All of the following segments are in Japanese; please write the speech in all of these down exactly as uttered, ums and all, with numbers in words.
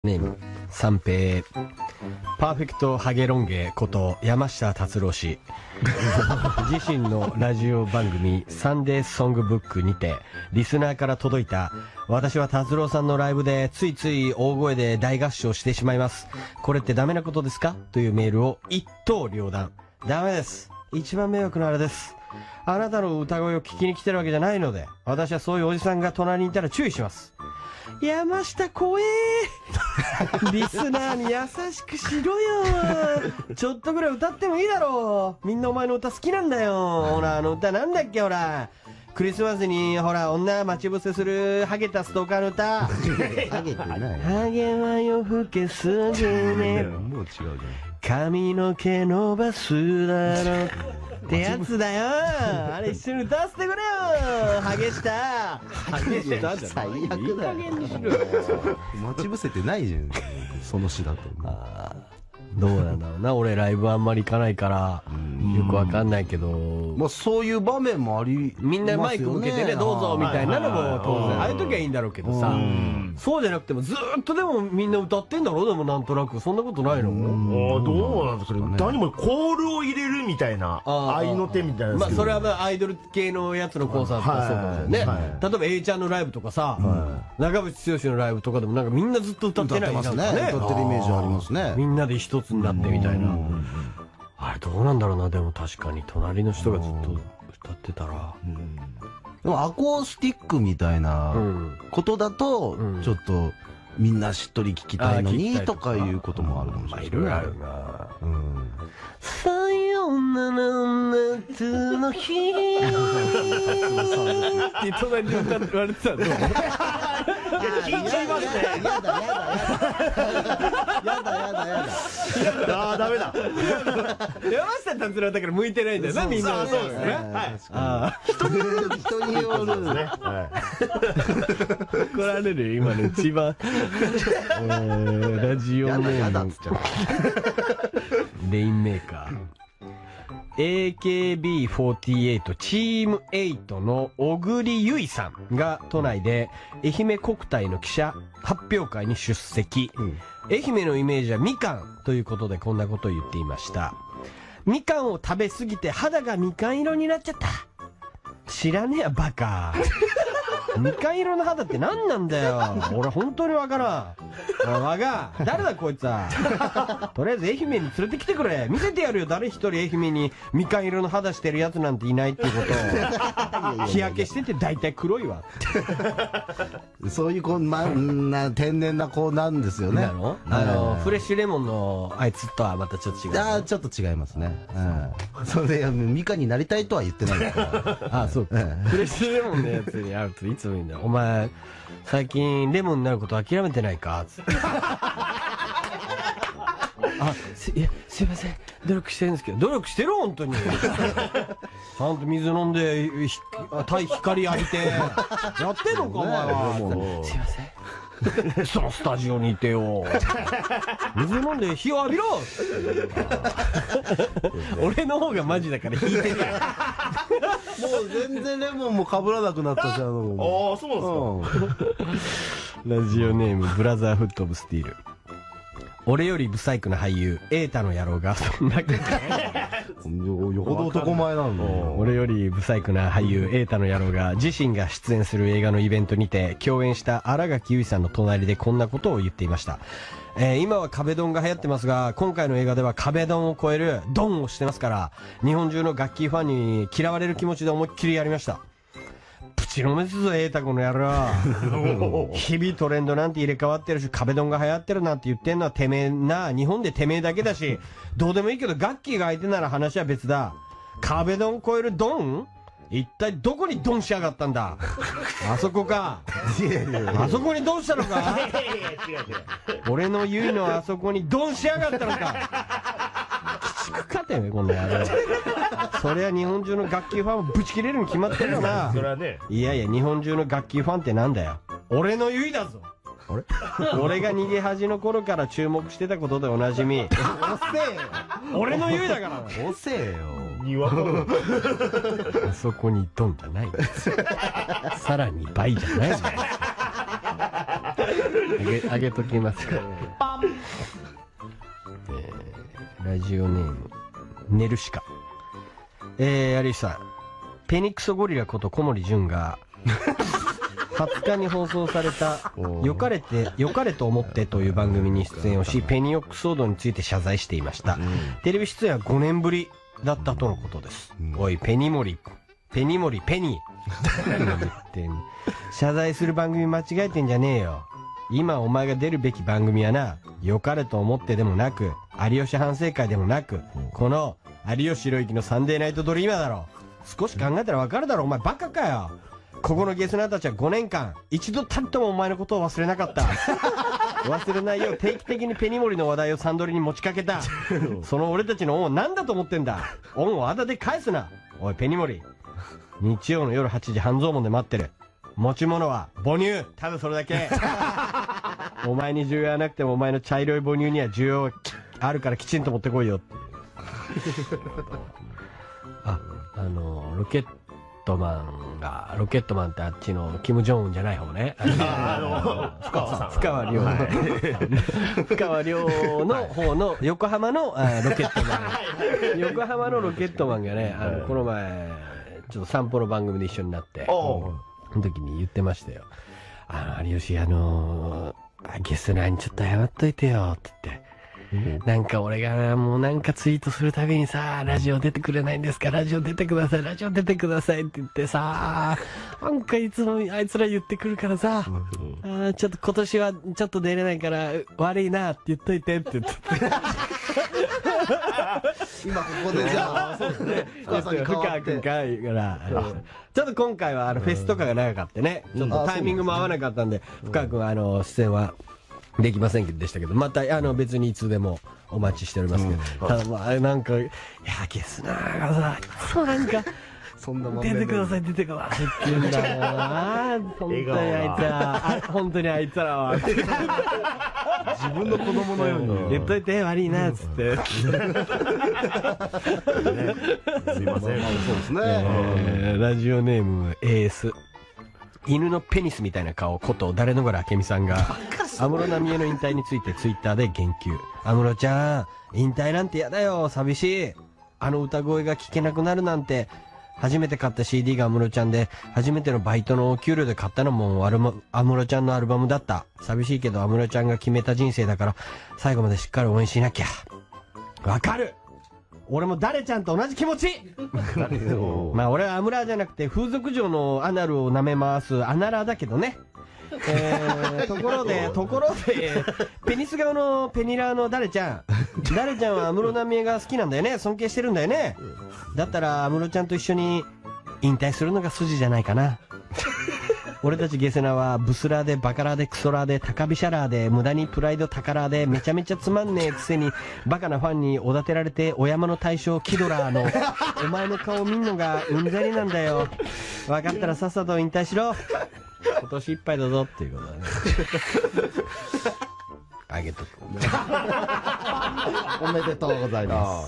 ネーム三平パーフェクトハゲロンゲこと山下達郎氏自身のラジオ番組サンデーソングブックにてリスナーから届いた私は達郎さんのライブでついつい大声で大合唱してしまいます、これってダメなことですかというメールを一刀両断。ダメです。一番迷惑なあれです。あなたの歌声を聞きに来てるわけじゃないので、私はそういうおじさんが隣にいたら注意します。山下怖えーリスナーに優しくしろよちょっとぐらい歌ってもいいだろう。みんなお前の歌好きなんだよ。ほらあの歌なんだっけ、ほらクリスマスにほら女待ち伏せするハゲたストーカーの歌ハゲてない。 ハゲは夜更けすぎねもう違うじゃん。 髪の毛伸ばすだろってやつだよ。あれ一緒に歌わせてくれよ。ハゲしたハゲしたじゃん。 最悪だよ。待ち伏せてないじゃんその詩だと。 あどうなんだろうな。俺ライブあんまり行かないからよくわかんないけど、 まあそういう場面もあり、 みんなマイク向けてねどうぞみたいなのも当然ああいう時はいいんだろうけどさ、そうじゃなくてもずーっとでもみんな歌ってんだろ。でもなんとなくそんなことないの。 ああどうなんですかね。歌にもコールを入れるみたいな合いの手みたいな。 まあそれはまあアイドル系のやつのコンサートとかそうかもしれないね。例えば A ちゃんのライブとかさ、長渕剛のライブとかでもなんかみんなずっと歌ってないますね。歌ってるイメージありますね。 みんなで一つになってみたいな。あれどうなんだろうな。でも確かに隣の人がずっと歌ってたら、 でもアコースティックみたいなことだとちょっとみんなしっとり聞きたいのにとかいうこともあるかもしれない。 いろいろあるな。さよなら夏の日って隣で歌って言われてたらどう？ 聞いちゃいますね。 やだやだやだやだやだ。 ああダメだ。 山下達郎だから向いてないんだよなみんな。 そうですね。はい。 人による人によるね。 怒られるよ今の一番ラジオネームレインメーカー エーケービーフォーティーエイト チームエイトの小栗由衣さんが都内で愛媛国体の記者発表会に出席、うん、愛媛のイメージはみかんということでこんなことを言っていました。みかんを食べ過ぎて肌がみかん色になっちゃった。知らねえやバカみかん色の肌って何なんだよ。俺本当にわからん。わが誰だこいつは。とりあえず愛媛に連れてきてくれ。見せてやるよ。誰一人愛媛にみかん色の肌してるやつなんていないっていうことを。日焼けしてて大体黒いわ。 そういうこんな天然な子なんですよね。 あのフレッシュレモンのあいつとはまたちょっと違う。 ああちょっと違いますね。それでみかんになりたいとは言ってないから。 ああそうか。フレッシュレモンのやつに会うといつも言うんだよ。お前最近レモンになること諦めてないかつって。あすいやすいません努力してるんですけど。努力してる本当に。ちゃんと水飲んで太光浴びてやってんのかお前は。すいませんそのスタジオにいてよ。水飲んで火を浴びろ。俺の方がマジだから引いてる。もう全然レモンもかぶらなくなったじゃん。 ああそうなんですか。 ラジオネームブラザーフットオブスティール。俺よりブサイクな俳優瑛太の野郎がそんなよほど男前なの。 俺よりブサイクな俳優瑛太の野郎が自身が出演する映画のイベントにて共演した新垣結衣さんの隣でこんなことを言っていました。えー、今は壁ドンが流行ってますが今回の映画では壁ドンを超えるドンをしてますから日本中の楽器ファンに嫌われる気持ちで思いっきりやりました。プチのめすぞ瑛太この野郎。日々トレンドなんて入れ替わってるし壁ドンが流行ってるなんて言ってんのはてめえな。日本でてめえだけだしどうでもいいけどガッキーが相手なら話は別だ。壁ドン超えるドン一体どこにドンしやがったんだ。あそこか。あそこにドンしたのか。俺の言うのはあそこにドンしやがったのか。鬼畜かてめえこの野郎。そりゃ日本中の楽器ファンをぶち切れるに決まってるよな。 それはね。いやいや日本中の楽器ファンってなんだよ。俺の言いだぞ。あれ俺が逃げ恥の頃から注目してたことでおなじみ。遅えよ。俺の言いだから。 遅えよ。 にわかあそこにドンじゃない。さらに倍じゃない。 げ、あげときますか。えー、ラジオネーム、ネルシカ。えー、有吉さん。ペニクソゴリラこと小森純が、はつかに放送された、よかれて、よかれと思ってという番組に出演をし、ペニオック騒動について謝罪していました。うん、テレビ出演はごねんぶりだったとのことです。うん、おい、ペニモリ、ペニモリ、ペニー。謝罪する番組間違えてんじゃねえよ。今お前が出るべき番組はな、よかれと思ってでもなく、有吉反省会でもなく、この、有吉弘行のサンデーナイトドリーマーだろ。少し考えたらわかるだろ、お前バカかよ。ここのゲスナーたちはごねんかん、一度たりともお前のことを忘れなかった。忘れないよう定期的にペニモリの話題をサンドリに持ちかけた。その俺たちの恩を何だと思ってんだ。恩をあだで返すな。おいペニモリ。日曜の夜はちじ半蔵門で待ってる。持ち物は母乳。ただそれだけ。お前に需要はなくてもお前の茶色い母乳には需要あるからきちんと持ってこいよっていう。あ、あのロケットマンが、ロケットマンってあっちのキム・ジョンウンじゃない方ね。あの、深川さん。深川亮。深川亮の方の横浜のあロケットマン。横浜のロケットマンがね、あの、この前、ちょっと散歩の番組で一緒になって、その時に言ってましたよ。あの、有吉、あのー、ゲスナーにちょっと謝っといてよ、って言って。なんか俺がもうなんかツイートするたびにさ、ラジオ出てくれないんですか、ラジオ出てください、ラジオ出てくださいって言ってさ、なんかいつもあいつら言ってくるからさ、あちょっと今年はちょっと出れないから悪いなって言っといてって言って。 今ここでじゃあ、そうですね。 深川君から、ちょっと今回はあのフェスとかが長かったね。ちょっとタイミングも合わなかったんで、深川君はあの出演はできませんでしたけど、またあの別にいつでもお待ちしておりますけど、ただまあなんか、いやゲスナーがさ、そうなんかそんな出てください出てくださいって言うんだよな。本当にあいつら、本当にあいつらは自分の子供のように言っといて悪いなっつって。 すいません。 そうですね。 ラジオネームエース。犬のペニスみたいな顔こと誰のがら明美さんが安室奈美恵の引退についてツイッターで言及。安室ちゃん引退なんてやだよ、寂しい。あの歌声が聞けなくなるなんて。初めて買った シーディー が安室ちゃんで、初めてのバイトのお給料で買ったのも安室ちゃんのアルバムだった。寂しいけど安室ちゃんが決めた人生だから最後までしっかり応援しなきゃ。わかる。俺も誰ちゃんと同じ気持ち。まあ俺はアムラーじゃなくて風俗嬢のアナルを舐め回すアナラーだけどね。えー、ところで、ところで、ペニス顔のペニラーの誰ちゃん。誰ちゃんは安室奈美恵が好きなんだよね。尊敬してるんだよね。だったら安室ちゃんと一緒に引退するのが筋じゃないかな。俺たちゲセナはブスラーでバカラーでクソラーで高飛車ラーで無駄にプライド高ラーでめちゃめちゃつまんねえくせにバカなファンにおだてられてお山の大将キドラーのお前の顔見んのがうんざりなんだよ。分かったらさっさと引退しろ。今年いっぱいだぞっていうことだね。あげとく。 おめでとうございます。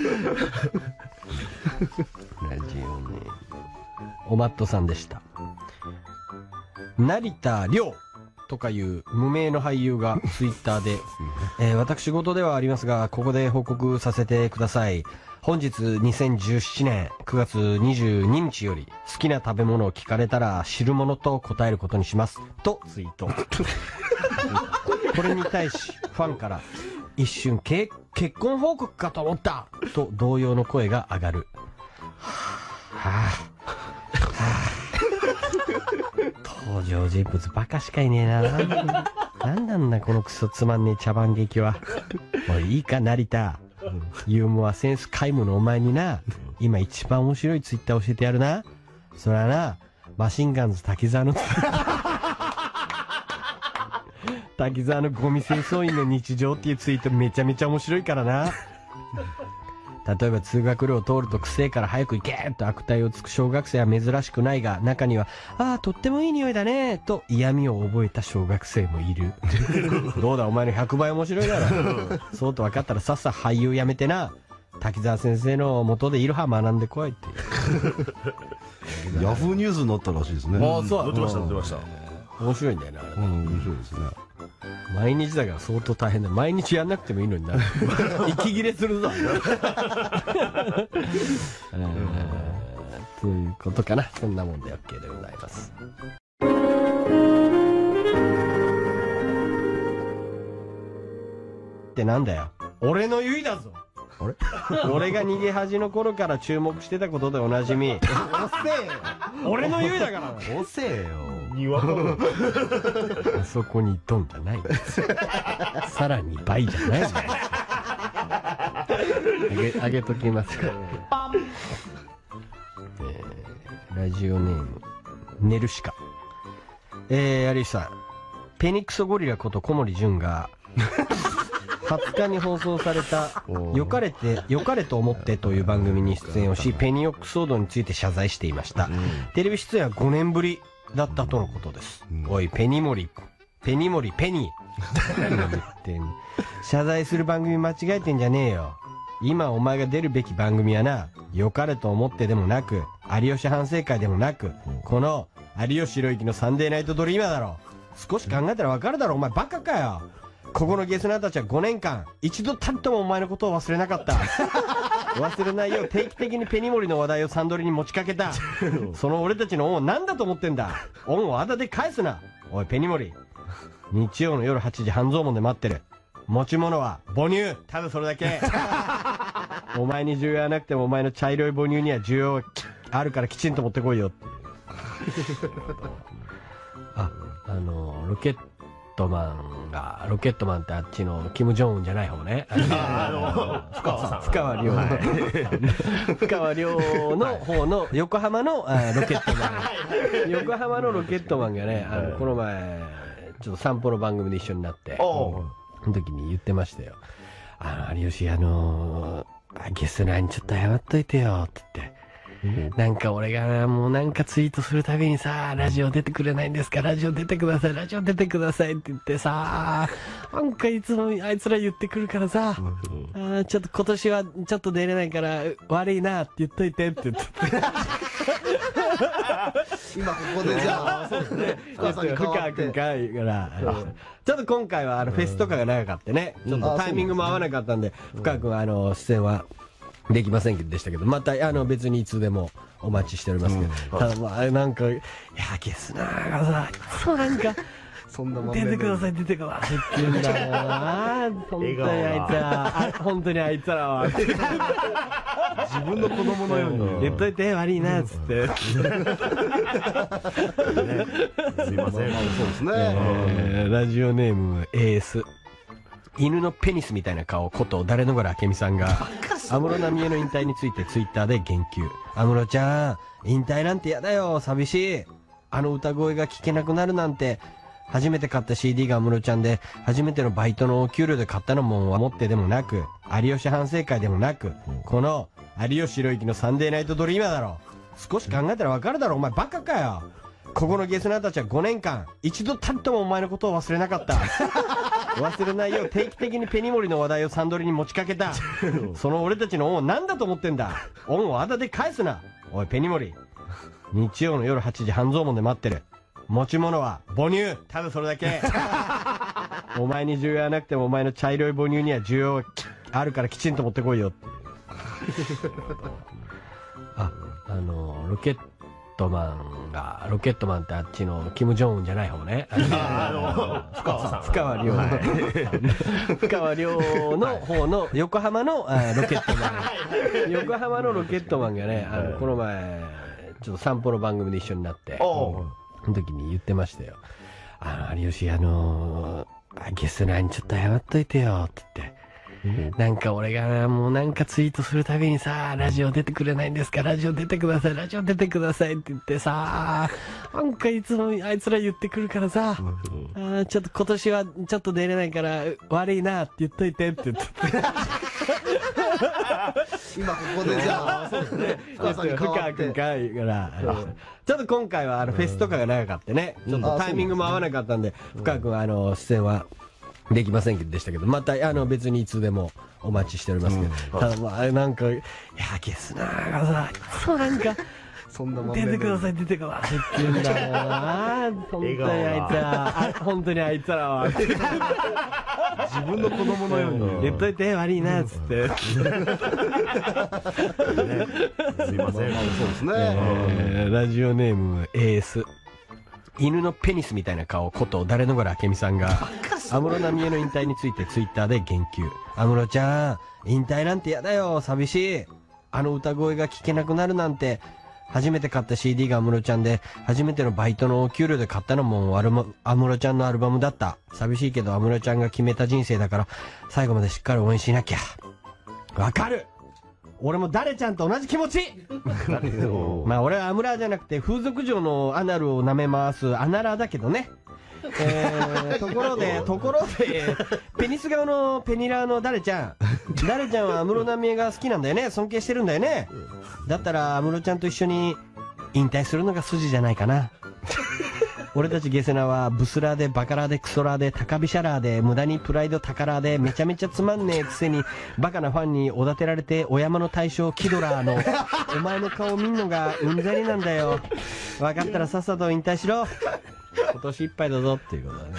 ラジオネームおまっとさんでした。成田凌とかいう無名の俳優がツイッターで、えー、私事ではありますがここで報告させてください。本日にせんじゅうななねんくがつにじゅうににちより好きな食べ物を聞かれたら汁物と答えることにしますとツイート。これに対しファンから一瞬け結婚報告かと思ったと同様の声が上がる。はぁ、はぁ登場人物バカしかいねえな。なんなんだこのクソつまんねえ茶番劇は。もういいか成田、ユーモアセンス皆無のお前にな、今一番面白いツイッター教えてやるな。それはな、マシンガンズ滝沢の滝沢のゴミ清掃員の日常っていうツイートめちゃめちゃ面白いからな。例えば通学路を通ると癖から早く行けと悪態をつく小学生は珍しくないが、中にはああとってもいい匂いだねと嫌味を覚えた小学生もいる。どうだお前のひゃくばい面白いだろ。そうと分かったらさっさ俳優やめてな、滝沢先生の元でイルハ学んでこいっていう。 ヤフーニュースになったらしいですね。 ああそう、 載ってました載ってました。 面白いんだよねあれ。 うん面白いですね。 毎日だから相当大変だ。毎日やんなくてもいいのにな。息切れするぞ。えー、ということかな。そんなもんで OK でございます。ってなんだよ。俺の言いだぞ。あれ俺が逃げ恥の頃から注目してたことでおなじみ。遅えよ。俺の言いだから。 遅えよ。 庭のあそこにドンじゃない。さらに倍じゃない。あげ、あげときますか。えー、ラジオネーム、寝るしか。えー、有吉さん。ペニクソゴリラこと小森純が、はつかに放送された「よかれてよかれと思って」という番組に出演をし、ペニオック騒動について謝罪していました。テレビ出演はごねんぶりだったとのことです。おいペニモリペニモリペニ何を言ってんの。謝罪する番組間違えてんじゃねえよ。今お前が出るべき番組はな、よかれと思ってでもなく、有吉反省会でもなく、この有吉弘行のサンデーナイトドリーマーだろ。少し考えたらわかるだろ。お前バカかよ。ここのゲスナーたちはごねんかん一度たりともお前のことを忘れなかった。忘れないよう定期的にペニモリの話題をサンドリに持ちかけた。その俺たちの恩を何だと思ってんだ。恩をあだで返すな。おいペニモリ、日曜の夜はちじ半蔵門で待ってる。持ち物は母乳、ただそれだけ。お前に需要はなくてもお前の茶色い母乳には需要あるからきちんと持ってこいよっていう。あ、あのロケットロケットマンが、ロケットマンってあっちのキム・ジョンウンじゃない方ね。あの、深川さん。深川亮。深川亮の方の横浜のあロケットマン。横浜のロケットマンがね、あの、この前、ちょっと散歩の番組で一緒になって、その時に言ってましたよ。あの、有吉、あのー、ゲスナーにちょっと謝っといてよ、って言って。なんか俺がもうなんかツイートするたびにさ、ラジオ出てくれないんですか、ラジオ出てください、ラジオ出てくださいって言ってさ、なんかいつもあいつら言ってくるからさ、あちょっと今年はちょっと出れないから悪いなって言っといてって言って。 今ここでじゃあ、そうですね。 深川君から、ちょっと今回はあのフェスとかが長かったね。ちょっとタイミングも合わなかったんで、深川君はあの出演はできませんでしたけど、またあの別にいつでもお待ちしておりますけど、うん、ただまあなんか、いやゲスナーがさ、そうなんかそんな出てください出てくださいって言うんだよな。本当にあいつら、本当にあいつらは自分の子供のように言っといて悪いなっつって。すいません。そうですね。 えー、ラジオネームエース。犬のペニスみたいな顔こと誰のがら明美さんが安室奈美恵の引退についてツイッターで言及。安室ちゃん引退なんてやだよ、寂しい。あの歌声が聞けなくなるなんて。初めて買った シーディー が安室ちゃんで、初めてのバイトのお給料で買ったのも思ってでもなく、有吉反省会でもなく、この有吉弘行のサンデーナイトドリーマーだろ。少し考えたらわかるだろ。お前バカかよ。ここのゲスナーたちはごねんかん一度たりともお前のことを忘れなかった。忘れないよう定期的にペニモリの話題をサンドリに持ちかけた。その俺たちの恩を何だと思ってんだ。恩をあだで返すな。おいペニモリ、日曜の夜はちじ半蔵門で待ってる。持ち物は母乳、ただそれだけ。お前に需要はなくてもお前の茶色い母乳には需要あるからきちんと持ってこいよっていう。あ、あのロケットマンが、ロケットマンってあっちのキム・ジョンウンじゃない方ね。あの深川さん。深川亮。深川亮の方の横浜のあロケットマン。横浜のロケットマンがね、あのこの前ちょっと散歩の番組で一緒になって。その時に言ってましたよ。あの、有吉、あのー、ゲスナーにちょっと謝っといてよ、って言って。うん、なんか俺がもうなんかツイートするたびにさ、ラジオ出てくれないんですか、ラジオ出てください、ラジオ出てくださいって言ってさ、なんかいつもあいつら言ってくるからさ、うん、あちょっと今年はちょっと出れないから悪いなって言っといてって言って。 今ここでじゃあ、そうですね。 深川君から、ちょっと今回はあのフェスとかが長かったね。ちょっとタイミングも合わなかったんで、深川君はあの出演はできませんでしたけど、またあの別にいつでもお待ちしておりますけど、ただまあなんか、いやゲスナーがさ、そうなんかそんな出てください出てくださいって言うんだよな。本当にあいつら本当にあいつらは自分の子供のように言っといて悪いなっつって。 すいません。 そうですね。 えーラジオネーム エーエス。犬のペニスみたいな顔こと誰のがら明美さんが安室奈美恵の引退についてツイッターで言及。安室ちゃん引退なんてやだよ、寂しい。あの歌声が聞けなくなるなんて。初めて買った シーディー が安室ちゃんで、初めてのバイトのお給料で買ったのも安室ちゃんのアルバムだった。寂しいけど安室ちゃんが決めた人生だから最後までしっかり応援しなきゃ。わかる、俺も誰ちゃんと同じ気持ち。まあ俺はアムラーじゃなくて風俗嬢のアナルを舐め回すアナラーだけどね。えー、ところでところでペニス顔のペニラーの誰ちゃん誰ちゃんは安室奈美恵が好きなんだよね。尊敬してるんだよね。だったら安室ちゃんと一緒に引退するのが筋じゃないかな。俺たちゲセナはブスラーでバカラーでクソラーで高飛車ラーで無駄にプライド高ラーでめちゃめちゃつまんねえくせにバカなファンにおだてられてお山の大将キドラーのお前の顔見んのがうんざりなんだよ。分かったらさっさと引退しろ。今年いっぱいだぞっていうことだね。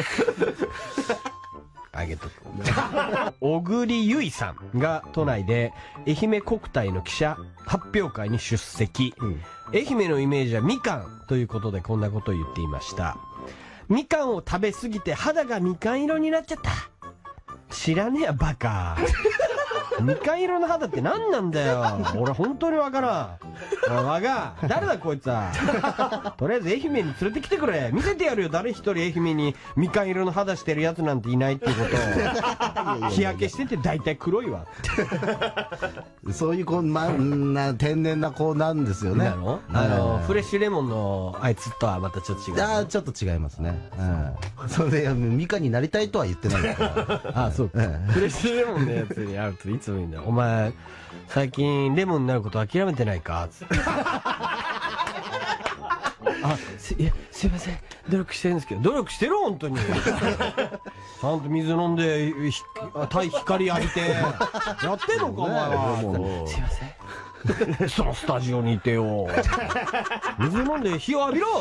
あげとく。小栗ゆいさんが都内で愛媛国体の記者発表会に出席、うん、愛媛のイメージはみかんということでこんなことを言っていました。みかんを食べ過ぎて肌がみかん色になっちゃった。知らねえやバカ。みかん色の肌って何なんだよ。俺本当にわからん。おいわが誰だこいつは。とりあえず愛媛に連れてきてくれ。見せてやるよ。誰一人愛媛にみかん色の肌してるやつなんていないっていうことを。日焼けしてて大体黒いわ。 そういう子、まあ、な天然な子なんですよね。 なのあのフレッシュレモンのあいつとはまたちょっと違う。 ああちょっと違いますね。うん、それでミカになりたいとは言ってないですから。 ああそうか。フレッシュレモンのやつに会うといつもいいんだよ。お前最近レモンになること諦めてないかつって。あ、すいやすいません努力してるんですけど。努力してる本当に。ちゃんと水飲んで対光浴びてやってんのかお前は。すいませんそのスタジオにいてよ。水飲んで火を浴びろ。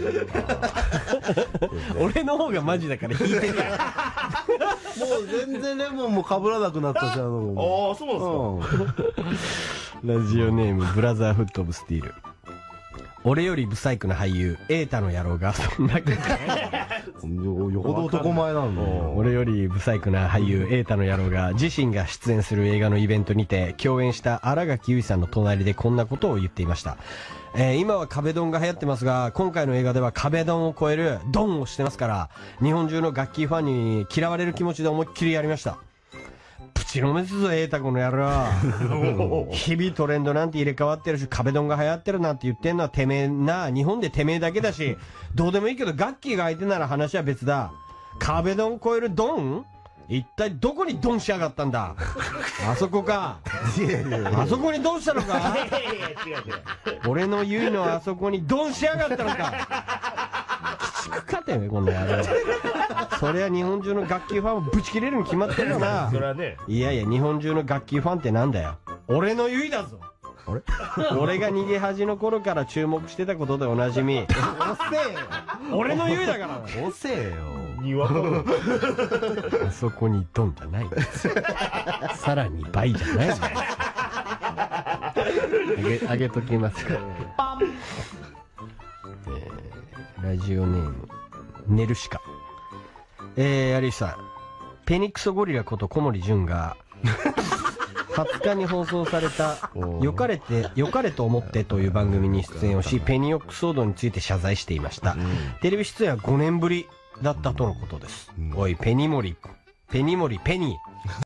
俺の方がマジだから引いてる。もう全然レモンもかぶらなくなったじゃん。ああそうなんですか。 ラジオネームブラザーフットオブスティール。俺よりブサイクな俳優瑛太の野郎がそんなよほど男前なんだよ。 俺よりブサイクな俳優瑛太の野郎が自身が出演する映画のイベントにて共演した新垣結衣さんの隣でこんなことを言っていました。えー、今は壁ドンが流行ってますが今回の映画では壁ドンを超えるドンをしてますから日本中の楽器ファンに嫌われる気持ちで思いっきりやりました。プチのめすぞ瑛太この野郎。日々トレンドなんて入れ替わってるし壁ドンが流行ってるなんて言ってんのはてめえな。日本でてめえだけだしどうでもいいけどガッキーが相手なら話は別だ。壁ドン超えるドン一体どこにドンしやがったんだ。あそこか。あそこにドンしたのか。俺の言うのはあそこにドンしやがったのか。鬼畜かてめえこの野郎。そりゃ日本中の楽器ファンをぶち切れるに決まってるよな。 それはね。 いやいや日本中の楽器ファンってなんだよ。俺の言いだぞ。あれ俺が逃げ恥の頃から注目してたことでおなじみ。遅えよ。俺の言いだから。 遅えよ。 にわかあそこにドンじゃない。さらに倍じゃない。あげ、あげときますか。えー、ラジオネームネルシカ。えー、有吉さん、ペニクソゴリラこと小森純がはつかに放送されたよかれてよかれと思ってという番組に出演をしペニオック騒動について謝罪していました、うん、テレビ出演はごねんぶりだったとのことです、うん、おいペニモリペニモリペニー